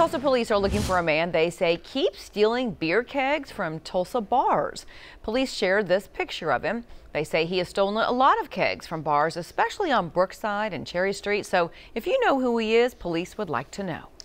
Tulsa police are looking for a man they say keeps stealing beer kegs from Tulsa bars. Police shared this picture of him. They say he has stolen a lot of kegs from bars, especially on Brookside and Cherry Street. So if you know who he is, police would like to know.